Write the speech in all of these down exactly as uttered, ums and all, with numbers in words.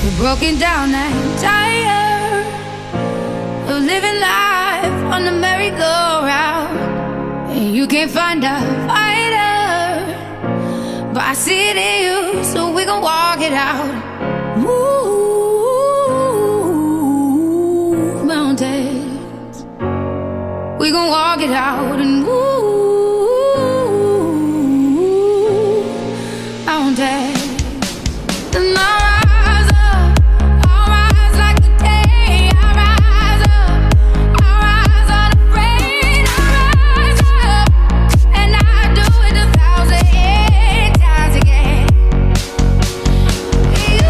broken down and tired of living life on the merry-go-round, and you can't find a fighter, but I see it in you, so we gon' walk it out. Move mountains, we gon' walk it out and move mountains. And I rise up, I rise like the day. I rise up, I rise unafraid. I rise up, and I do it a thousand times again. You,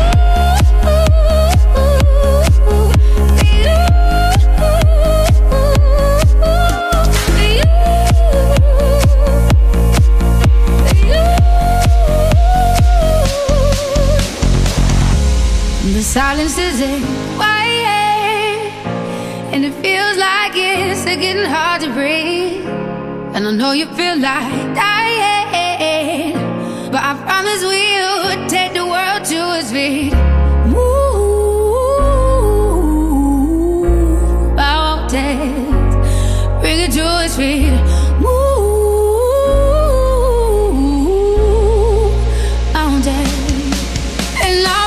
the silence isn't quiet, and it feels like it's getting hard to breathe. And I know you feel like dying, but I promise we'll take the world to its feet. Move mountains, bring it to its feet. Move mountains. And I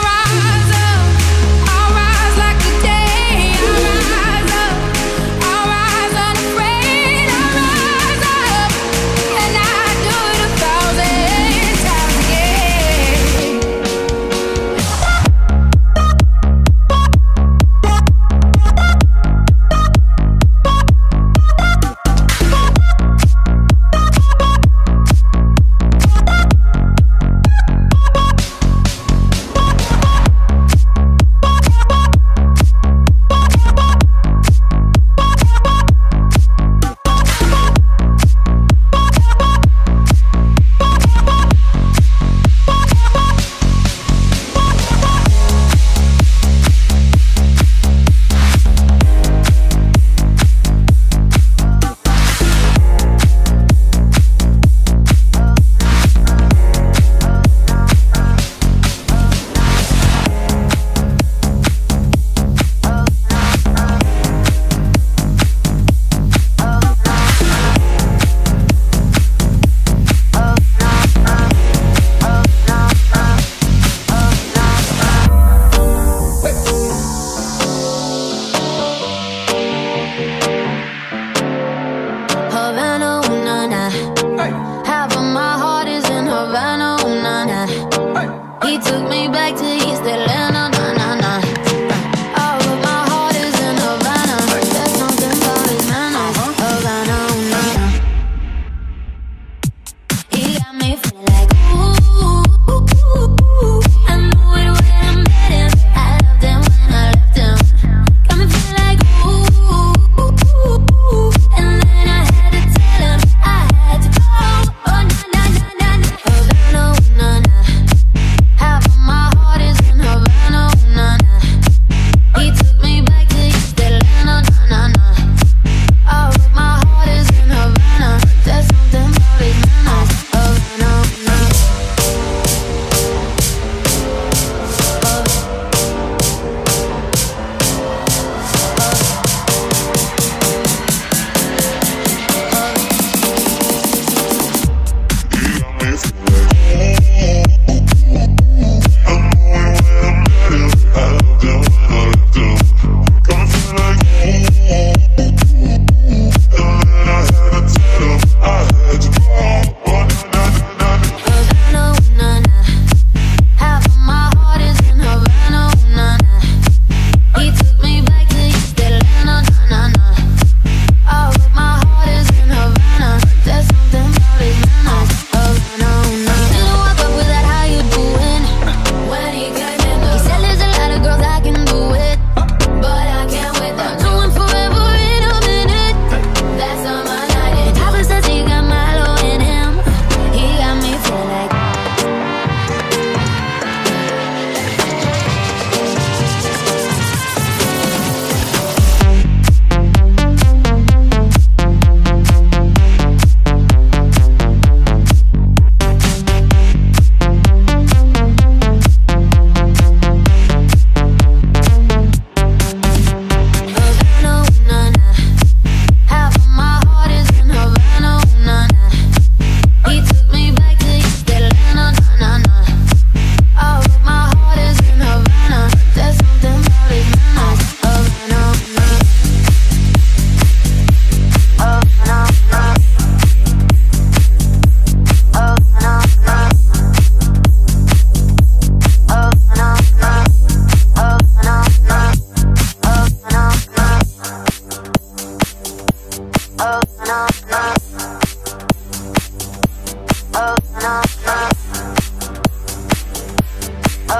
Havana, ooh, nah, nah.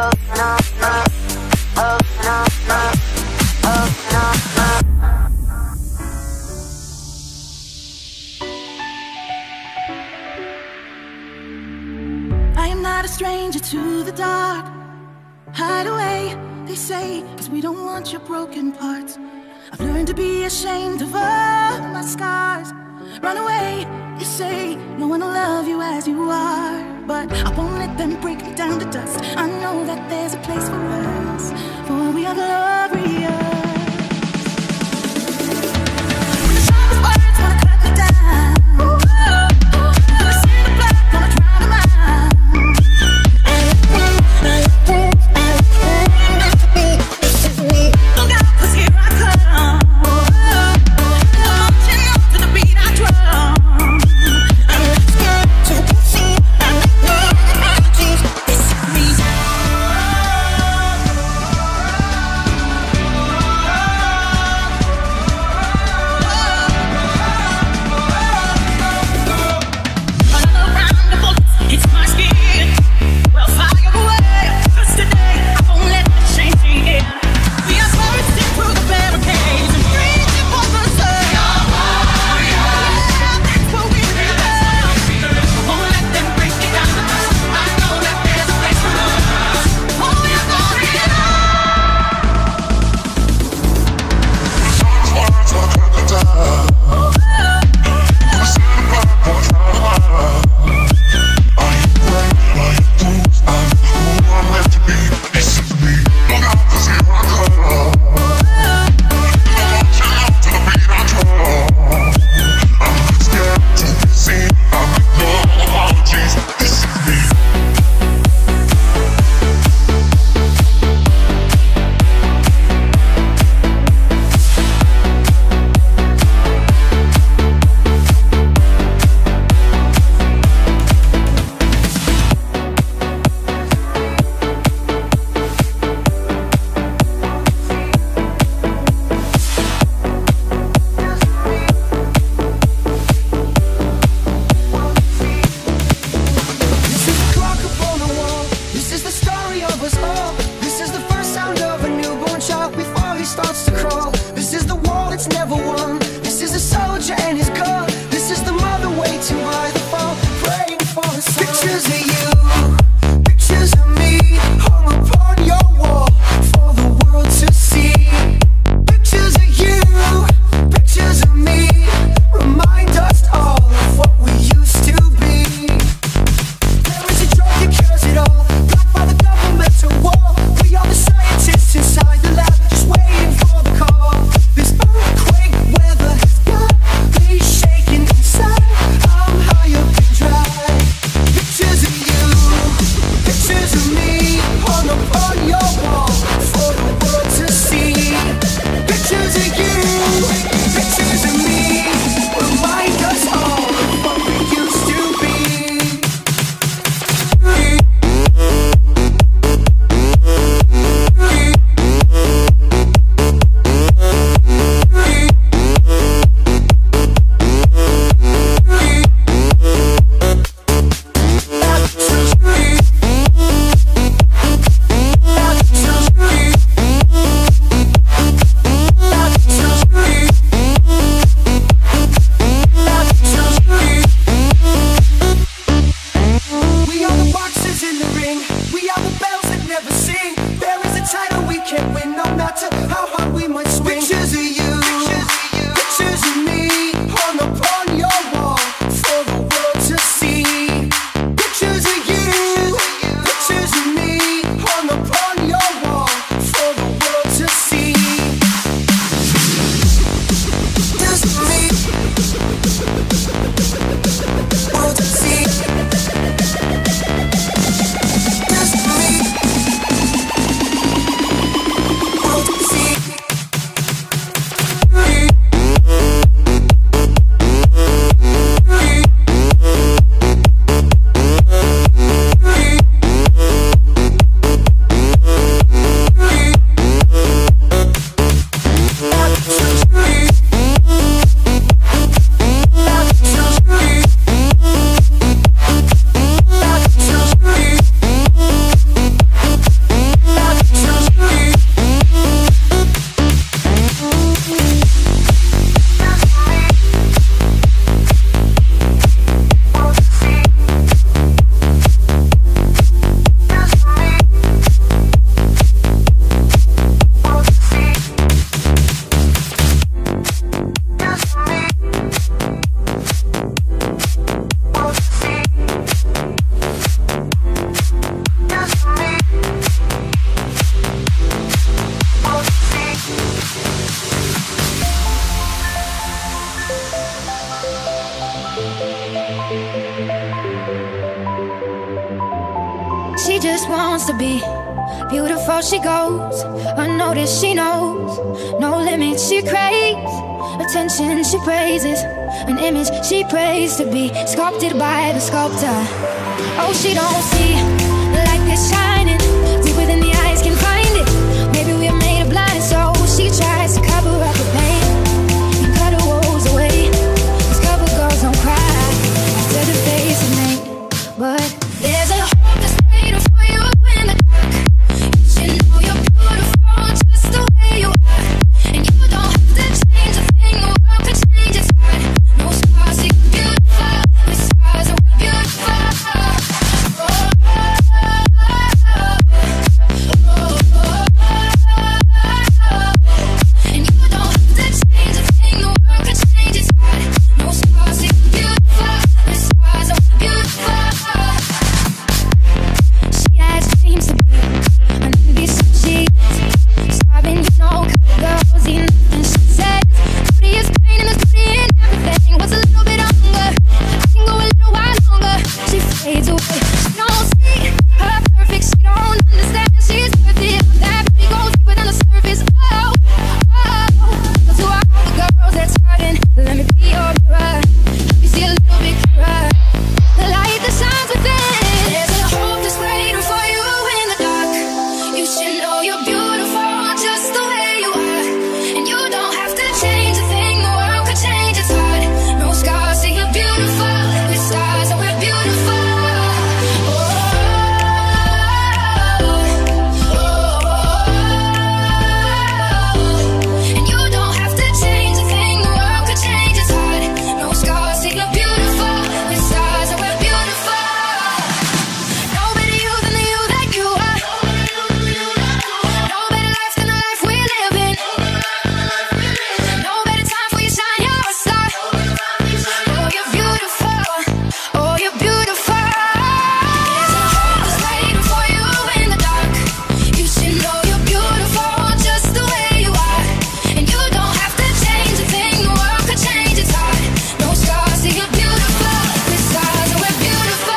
not a stranger to the dark. Hide away, they say, cause we don't want your broken parts. I've learned to be ashamed of all my scars. Run away, they say, no one will love you as you are. But I won't let them break me down to dust. I know that there's a place for us, for we are glorious. When the sharpest words wanna cut me down, when I see the blood wanna drown them out. Look out, 'cause here I come. Marching up to the beat I drum. I'm scared to see. I'm like no apologies. This is me. Running around the bullets, it's my skin. Well, fire away. 'Cause today I won't let the shame sink in. We are bursting through the barricades and reaching for the sun. Yeah, that's what we become. Won't let them break me down. I know that there's a place for us. Oh, we are glorious. See she goes, unnoticed she knows, no limits she craves, attention she praises, an image she prays to be sculpted by the sculptor. Oh, she don't see the light that's shining deeper than the eyes can find it. Maybe we're made of blind, so she tries to cover up the pain and cut her woes away. These cover girls don't cry after the face is made, but there's a hope that's waiting for you in the dark. You should know you're beautiful just the way you are, and you don't have to change a thing. The world could change its heart. No scars, so you're beautiful. The scars are beautiful. Oh, oh, oh, oh, oh. And you don't have to change a thing. The world could change its heart. No scars, so you're beautiful. The scars are beautiful. She has dreams to be an indecent she is. Starving, you know, couple girls eat nothing she says. Beauty is pain and there's beauty in everything. What's a little bit of hunger? I can go a little while longer. She fades away. She don't see her perfect. She don't understand she's worth it. That beauty goes deeper than the surface. Oh, oh. So to all the girls that's hurting, let me be your mirror. You see a little bit clearer. The light that shines within. There's a hope that's waiting for you in the dark. You should know you're beautiful just the way you are, and you don't have to change a thing. The world could change its heart. No scars, so you're beautiful. The stars are we're beautiful. Oh, oh, oh, oh. And you don't have to change a thing. The world could change its heart. No scars, so you're beautiful. The stars are we're beautiful. No better you than the you that you are. No better life than the life we live in. No better time for you to shine, you're a star. Oh, you're beautiful. Oh, you're beautiful. There's a hope that's waiting for you in the dark. You should know you're beautiful just the way you are, and you don't have to change a thing. The world could change its heart. No scars, so you're beautiful. The stars are we're beautiful.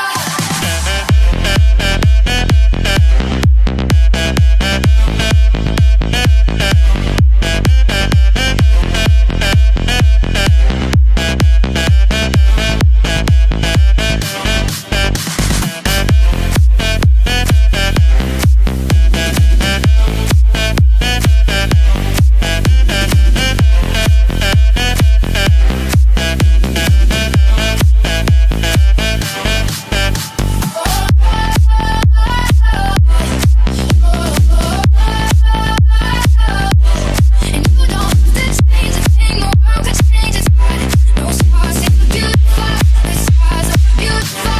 And you don't have to change a thing. The world could change its heart. No scars, so you're beautiful. The stars are beautiful.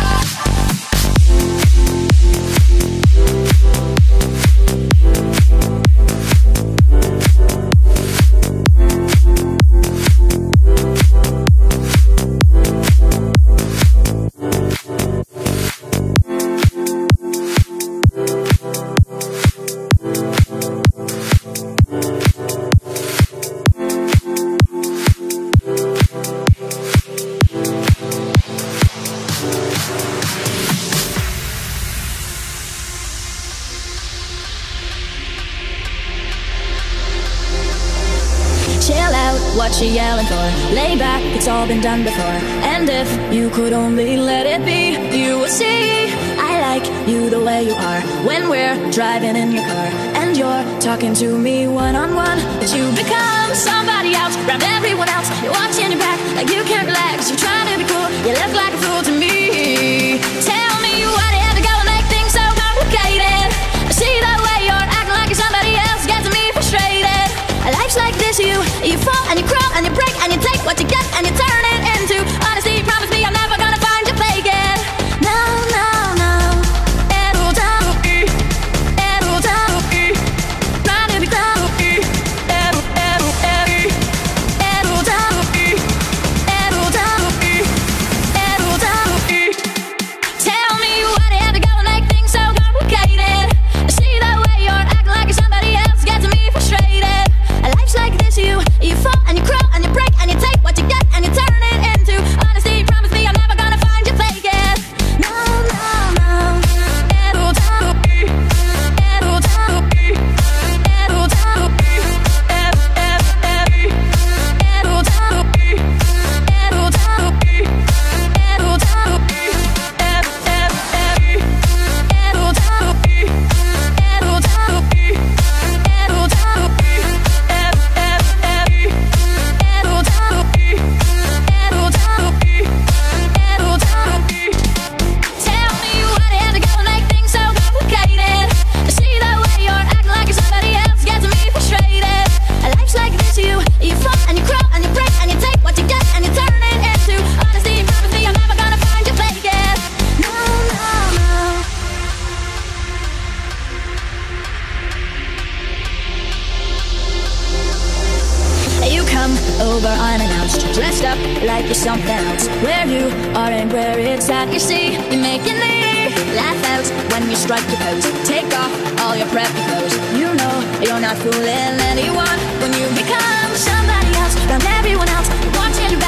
Chill out, what you yelling for? Lay back, it's all been done before. And if you could only let it be, you would see I like you the way you are. When we're driving in your car and you're talking to me one-on-one, but you become somebody else, grab everyone else. You're watching your back like you can't relax. You're trying to be cool, you look like a fool to me. Tell me why do you have to go and make things so complicated? I see that way you're acting like you're somebody else, gets me frustrated. Life's like this, you you fall and you crawl and you break and you take what you get and you turn it into honesty. Promise me I'm never gonna find you faking. No, no, no. It'll tell me, it'll tell me, trying to be clever. It'll, it'll, it'll, it'll tell me, it'll tell me, it'll tell me. Tell dressed up like you're something else. Where you are and where it's at, you see, you're making me laugh out when you strike your pose. Take off all your preppy clothes. You know you're not fooling anyone when you become somebody else. Around everyone else, watching you